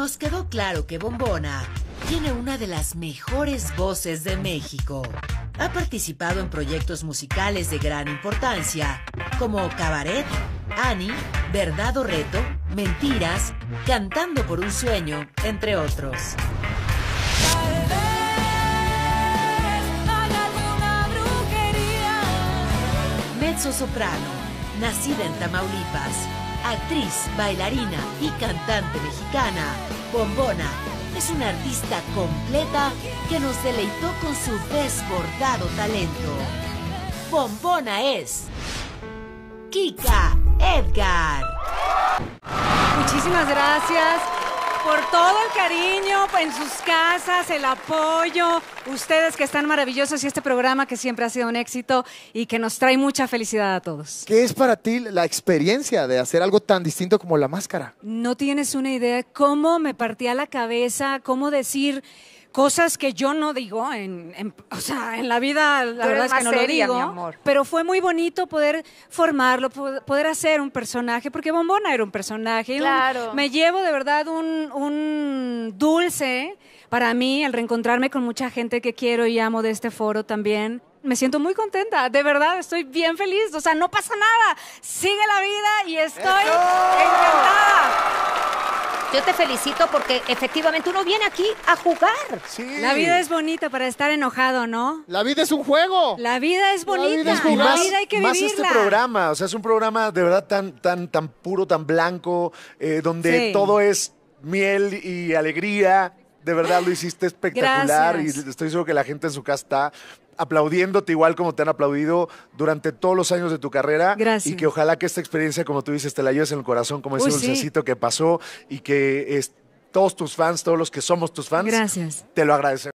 Nos quedó claro que Bombona tiene una de las mejores voces de México. Ha participado en proyectos musicales de gran importancia, como Cabaret, Annie, Verdad o Reto, Mentiras, Cantando por un Sueño, entre otros. Mezzosoprano, nacida en Tamaulipas, actriz, bailarina y cantante mexicana, Bombona es una artista completa que nos deleitó con su desbordado talento. Bombona es Kika Edgar. Muchísimas gracias por todo el cariño en sus casas, el apoyo, ustedes que están maravillosos y este programa que siempre ha sido un éxito y que nos trae mucha felicidad a todos. ¿Qué es para ti la experiencia de hacer algo tan distinto como La Máscara? No tienes una idea de cómo me partía la cabeza, cómo decir cosas que yo no digo, o sea, en la vida la verdad es que no lo digo, mi amor. pero fue muy bonito poder formarlo, poder hacer un personaje, porque Bombona era un personaje. Claro. Me llevo de verdad un dulce para mí al reencontrarme con mucha gente que quiero y amo de este foro también. Me siento muy contenta, de verdad, estoy bien feliz, o sea, no pasa nada, sigue la vida y estoy encantada. Yo te felicito porque efectivamente uno viene aquí a jugar. Sí. La vida es bonita para estar enojado, ¿no? La vida es un juego. La vida es bonita, vida es la jugar. vida hay que más vivirla. este programa, o sea, es un programa de verdad tan puro, tan blanco, donde Sí. todo es miel y alegría. De verdad lo hiciste espectacular. Gracias. Y estoy seguro que la gente en su casa está aplaudiéndote igual como te han aplaudido durante todos los años de tu carrera. Gracias. Y que ojalá que esta experiencia, como tú dices, te la lleves en el corazón como ese Uy, sí. dulcecito que pasó y que todos tus fans, todos los que somos tus fans, Gracias. te lo agradecemos.